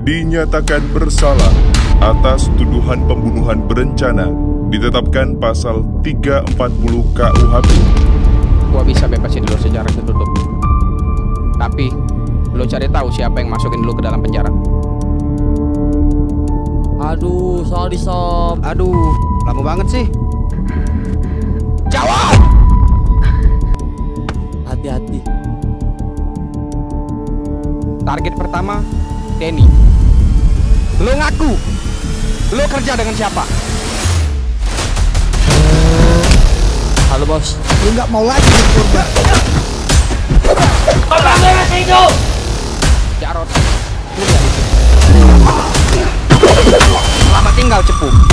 dinyatakan bersalah atas tuduhan pembunuhan berencana, ditetapkan pasal 340 KUHP. Gua bisa bebasin lo secara tertutup. Tapi lo cari tahu siapa yang masukin lo ke dalam penjara. Aduh, sorry sob. Aduh, lama banget sih. Jawab! Hati-hati. Target pertama, Denny. Lo ngaku. Lo kerja dengan siapa? Halo bos. Lu nggak mau lagi korban. Jarod, lu lihat itu. Selamat tinggal, cepu.